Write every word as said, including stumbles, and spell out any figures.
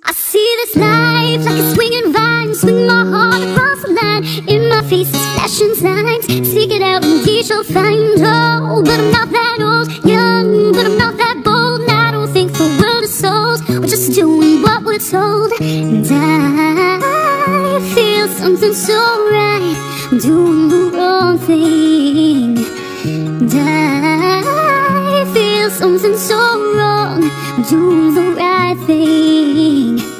I see this life like a swinging vine, swing my heart across the line. In my face is flashing signs, seek it out and ye shall find. Oh, but I'm not that old, young, but I'm not that bold. And I don't think the world is sold, we're just doing what we're told. And I feel something so right, I'm doing the wrong thing. And I feel something so wrong, I'm doing the right thing.